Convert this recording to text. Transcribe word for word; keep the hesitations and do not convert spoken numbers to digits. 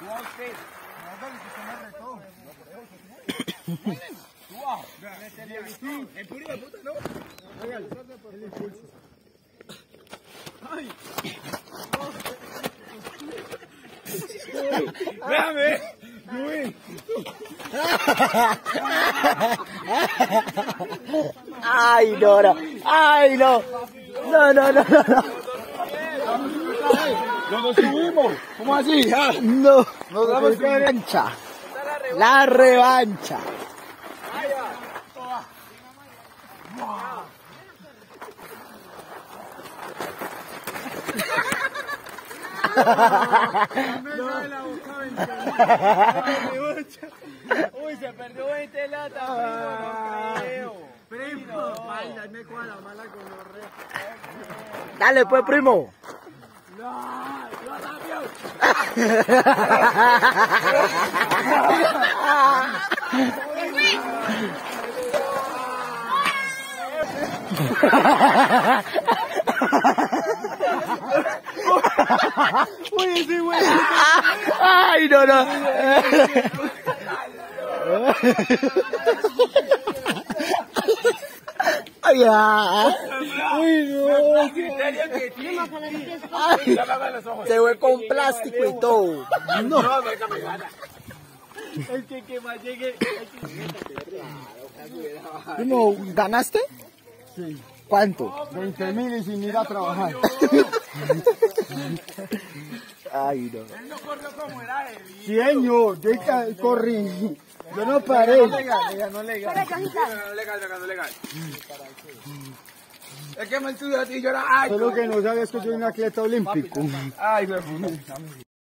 El puri de puta, ¿no? El impulso. ¡Ay! ¡Véame! ¡Luis! ¡Ay, no, no! ¡Ay, no! ¡No, no, no, no! no. ¡Nos subimos! ¿Cómo así? ¿Ah? No, nos damos revancha. La revancha. Uy, se perdió veinte latas, primo, no creo. Primo, me cuadra la mala gonorrea. Dale, pues, primo. No, yo también. Uy, sí, güey. Ay, no, no. Ay, ya. Uy, no. Ay, se fue con plástico y todo. No. El que, que más llegue. Primo, ¿ganaste? Sí. ¿Cuánto? veinte mil y sin ir a trabajar. Ay, no. Él no corrió como era él. cien, yo, yo corrí. Yo no paré. No legal, legal, no legal. No legal, legal, no legal. Es que me estudió a ti y yo era... Solo que no sabes que soy un atleta olímpico. Ay, me